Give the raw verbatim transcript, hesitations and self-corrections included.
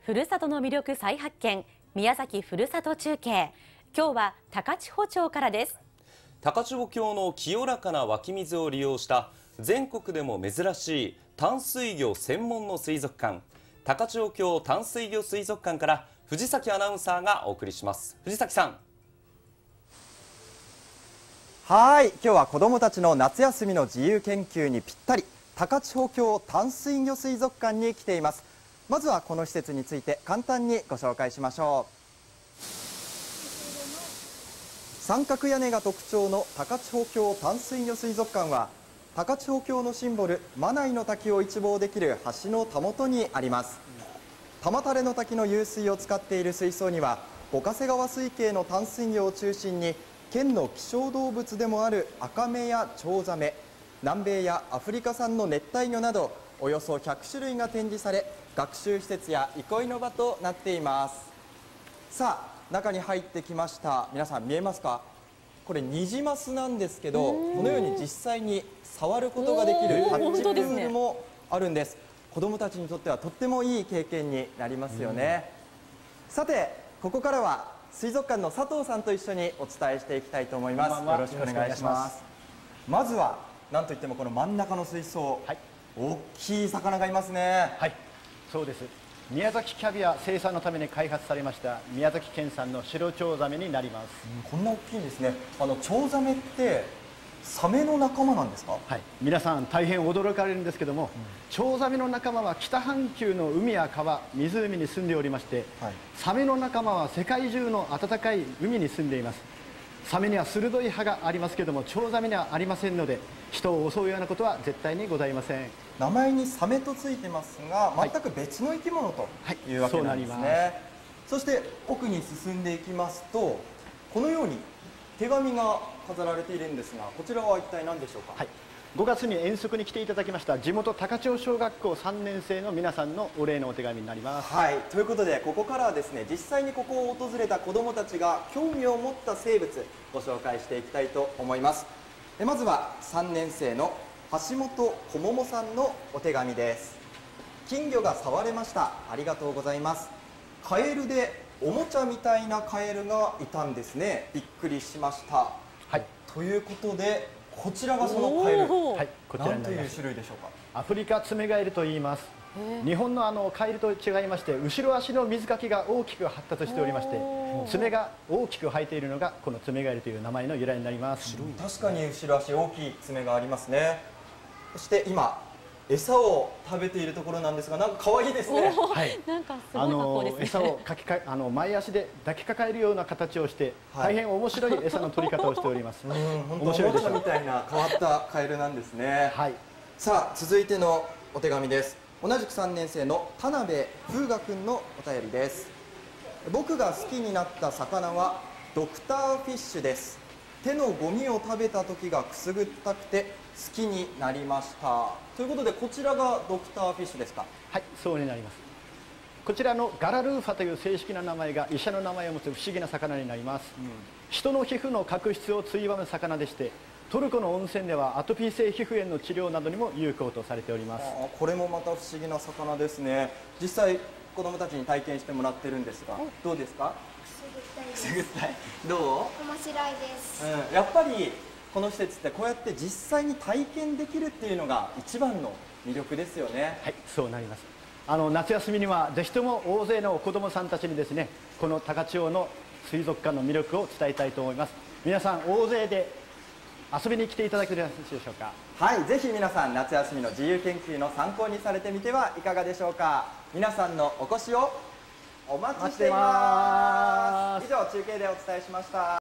ふるさとの魅力再発見、宮崎ふるさと中継。今日は高千穂町からです。 高千穂峡の清らかな湧き水を利用した全国でも珍しい淡水魚専門の水族館、高千穂峡淡水魚水族館から藤崎アナウンサーがお送りします。藤崎さん。 はい、今日は子どもたちの夏休みの自由研究にぴったり、高千穂峡淡水魚水族館に来ています。まずはこの施設について簡単にご紹介しましょう。三角屋根が特徴の高千穂峡淡水魚水族館は、高千穂峡のシンボル真名井の滝を一望できる橋のたもとにあります。玉垂の滝の湧水を使っている水槽には、五ヶ瀬川水系の淡水魚を中心に県の希少動物でもあるアカメやチョウザメ、南米やアフリカ産の熱帯魚などおよそひゃくしゅるいが展示され、学習施設や憩いの場となっています。さあ、中に入ってきました。皆さん見えますか？これニジマスなんですけど、このように実際に触ることができるタッチプールもあるんです。子どもたちにとってはとってもいい経験になりますよね。さて、ここからは水族館の佐藤さんと一緒にお伝えしていきたいと思います。よろしくお願いします。まずはなんといってもこの真ん中の水槽、はい、大きい魚がいますね。 はい、そうです。宮崎キャビア生産のために開発されました宮崎県産の白チョウザメになります。 うん、こんな大きいんですね。あのチョウザメってサメの仲間なんですか？ はい、皆さん大変驚かれるんですけども、うん、チョウザメの仲間は北半球の海や川、湖に住んでおりまして、はい、サメの仲間は世界中の暖かい海に住んでいます。サメには鋭い歯がありますけども、チョウザメにはありませんので、人を襲うようなことは絶対にございません。 名前にサメとついてますが、全く別の生き物というわけなんですね。はいはい、そして奥に進んでいきますと、このように手紙が飾られているんですが、こちらは一体何でしょうか？はい、 ごがつに遠足に来ていただきました地元高千穂小学校さんねん生の皆さんのお礼のお手紙になります。 はい、ということでここからはですね、実際にここを訪れた子どもたちが興味を持った生物ご紹介していきたいと思います。まずはさんねん生の橋本こももさんのお手紙です。金魚が触れました。ありがとうございます。カエルでおもちゃみたいなカエルがいたんですね。びっくりしました。はい、ということでこちらがそのカエル、はい、こちらになります。何という種類でしょうか？ アフリカツメガエルと言います。日本のあのカエルと違いまして、後ろ足の水かきが大きく発達しておりまして、爪が大きく生えているのがこのツメガエルという名前の由来になります。 確かに後ろ足大きい爪がありますね。そして今餌を食べているところなんですが、なんか可愛いですね。 はい、なんかすごい格好ですね。 餌をかきかあの前足で抱きかかえるような形をして、はい、大変面白い餌の取り方をしております。うん、 本当面白いでしょ。おもちゃみたいな変わったカエルなんですね。はい。さあ、続いてのお手紙です。同じくさんねん生の田辺風雅君のお便りです。僕が好きになった魚はドクターフィッシュです。手のゴミを食べた時がくすぐったくて好きになりました。ということでこちらがドクターフィッシュですか？ はい、そうになります。こちらのガラルーファという正式な名前が医者の名前を持つ不思議な魚になります。うん、人の皮膚の角質をついばむ魚でして、トルコの温泉ではアトピー性皮膚炎の治療などにも有効とされております。 あ、これもまた不思議な魚ですね。実際子どもたちに体験してもらってるんですが、どうですか？くすぐったい。どう？ 面白いです。 うん、やっぱりこの施設ってこうやって実際に体験できるっていうのが一番の魅力ですよね。 はい、そうなります。あの夏休みにはぜひとも大勢の子どもさんたちにですね、この高千穂の水族館の魅力を伝えたいと思います。皆さん大勢で遊びに来ていただけるでしょうか？ はい、ぜひ皆さん夏休みの自由研究の参考にされてみてはいかがでしょうか？皆さんのお越しをお待ちしています。以上、中継でお伝えしました。